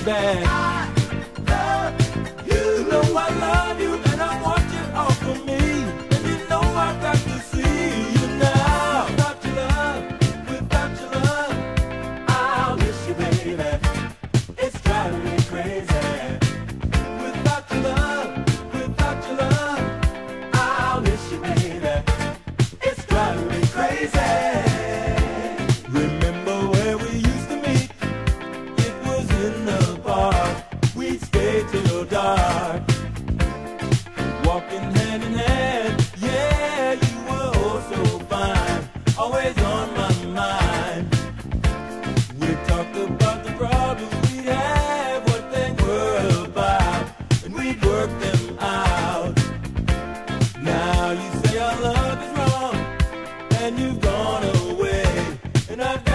baby. I love you. You know I love you, and I want you all for me. And you know I got to see you now. Without your love, without your love, I'll miss you, baby. It's driving me crazy. Without your love, I'll miss you, baby. It's driving me crazy. Remember where we used to meet? It was in the park. We'd stay till dark, walking hand in hand. Yeah, you were oh so fine, always on my mind. We talked about the problems we'd have, what they were about, and we'd work them out. Now you say our love is wrong, and you've gone away, and I've